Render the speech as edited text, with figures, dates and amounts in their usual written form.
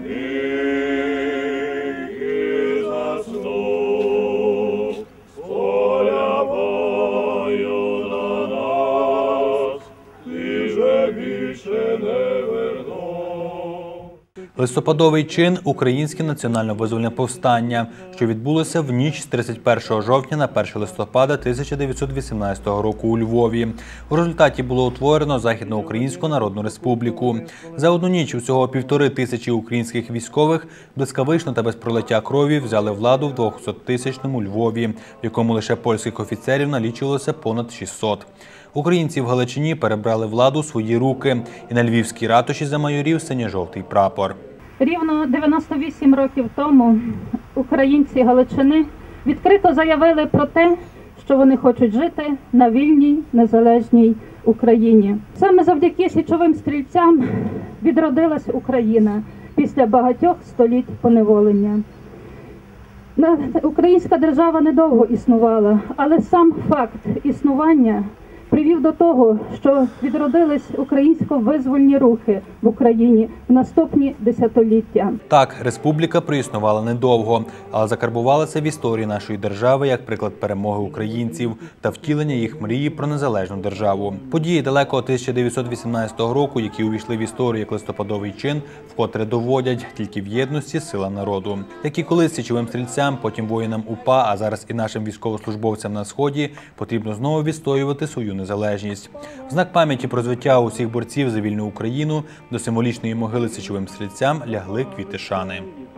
Листопадовий чин – українське національно-визвольне повстання, що відбулося в ніч з 31 жовтня на 1 листопада 1918 року у Львові. У результаті було утворено Західноукраїнську Народну Республіку. За одну ніч усього 1500 українських військових блискавично та без пролиття крові взяли владу в 200-тисячному Львові, в якому лише польських офіцерів налічувалося понад 600. Українці в Галичині перебрали владу у свої руки, і на львівській ратуші замайорів синьо-жовтий прапор. Рівно 98 років тому українці Галичини відкрито заявили про те, що вони хочуть жити на вільній, незалежній Україні. Саме завдяки січовим стрільцям відродилась Україна після багатьох століть поневолення. Українська держава недовго існувала, але сам факт існування привів до того, що відродились українсько-визвольні рухи в Україні в наступні десятиліття. Так, республіка проіснувала недовго, але закарбувалася в історії нашої держави як приклад перемоги українців та втілення їх мрії про незалежну державу. Події далекого 1918 року, які увійшли в історію як листопадовий чин, вкотре доводять, тільки в єдності сила народу. Як і колись січовим стрільцям, потім воїнам УПА, а зараз і нашим військовослужбовцям на Сході, потрібно знову відстоювати свою незалежність. В знак пам'яті про звиття усіх борців за вільну Україну до символічної могили січовим стрільцям лягли квіти шани.